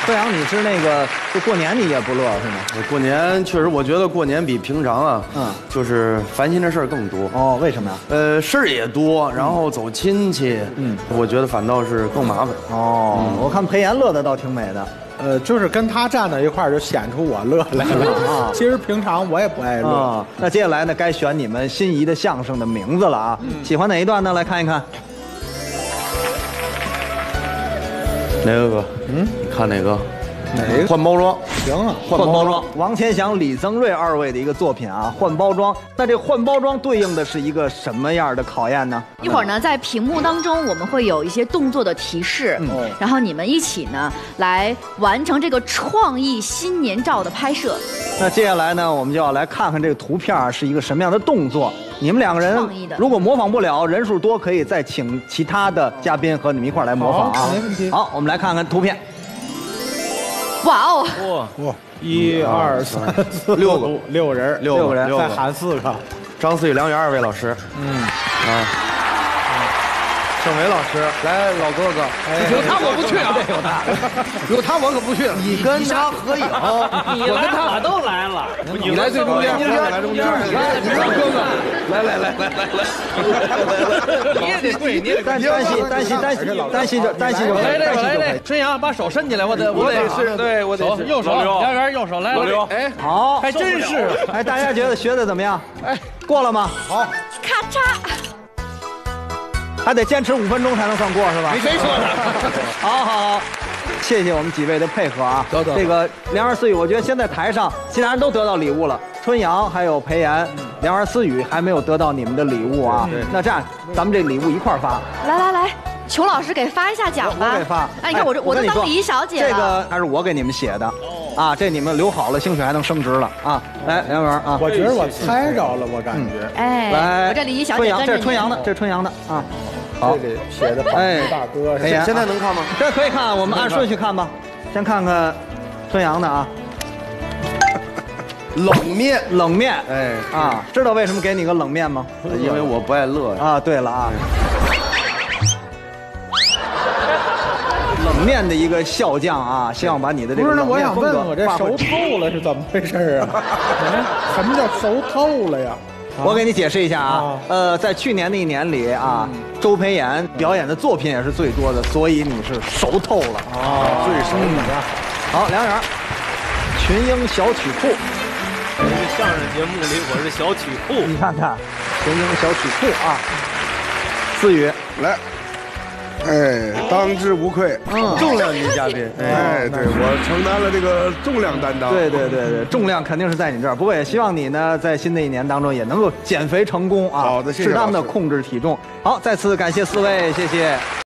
段阳，你是那个就过年你也不乐是吗？ 过年确实，我觉得过年比平常啊，就是烦心的事儿更多。 哦，为什么呀？ 事儿也多，然后走亲戚，我觉得反倒是更麻烦。 哦，我看裴岩乐的倒挺美的。 就是跟他站在一块儿，就显出我乐来了啊。其实平常我也不爱乐。 那接下来呢，该选你们心仪的相声的名字了啊！喜欢哪一段呢？来看一看。 哪个哥？你看哪个？ 哪个？ 换包装。 行啊， 换包装。王千祥、李增瑞二位的一个作品啊，换包装。那这换包装对应的是一个什么样的考验呢？ 一会儿呢，在屏幕当中我们会有一些动作的提示，然后你们一起呢来完成这个创意新年照的拍摄。 那接下来呢，我们就要来看看这个图片是一个什么样的动作。你们两个人如果模仿不了，人数多可以再请其他的嘉宾和你们一块来模仿啊。 没问题。 好，我们来看看图片。 哇哦！ 哇！1、2、3、4、6人，6个人，再喊4个。 张思雨、梁远二位老师。 盛伟老师，来老哥哥， 有他我不去啊！有他我可不去。 你跟他合影， 我跟他都来了。 你来最中间，来中间， 你老哥哥，来，你也得跪，你也得担心就来这，春阳把手伸起来，我得是，对我得右手，梁元右手来，哎， 好， 还真是， 哎，大家觉得学的怎么样？哎，过了吗？ 好， 咔嚓。 还得坚持5分钟才能算过是吧？ 没谁说的。 好，谢谢我们几位的配合啊。这个梁儿思雨，我觉得现在台上其他人都得到礼物了，春阳还有裴岩，梁儿思雨还没有得到你们的礼物啊。那这样，咱们这礼物一块儿发。 来，裘老师给发一下奖吧。 我给发。 哎，你看我都当礼仪小姐了。 这个还是我给你们写的，啊，这你们留好了，兴许还能升职了啊。来，梁元啊， 我觉得我猜着了，我感觉。 哎， 来， 我这礼仪小姐跟着你。 这是春阳的，这是春阳的啊。好， 这里写的大哥， 现在能看吗？ 这可以看，我们按顺序看吧。先看看春阳的啊。冷面，哎啊，知道为什么给你个冷面吗？ 因为我不爱乐啊。对了啊，冷面的一个笑匠啊，希望把你的这个不是，那我想问我这熟透了是怎么回事啊？什么叫熟透了呀？ 我给你解释一下啊，在去年的一年里啊，周培炎表演的作品也是最多的，所以你是熟透了啊， 最熟的。 好，梁元，群英小曲库， 这个相声节目里我是小曲库， 你看看，群英小曲库啊，思雨来。哎，当之无愧， 重量级嘉宾。 哎，对我承担了这个重量担当。 对，重量肯定是在你这儿。不过也希望你呢，在新的一年当中也能够减肥成功啊。 好的，谢谢。 适当的控制体重。好，再次感谢4位，谢谢。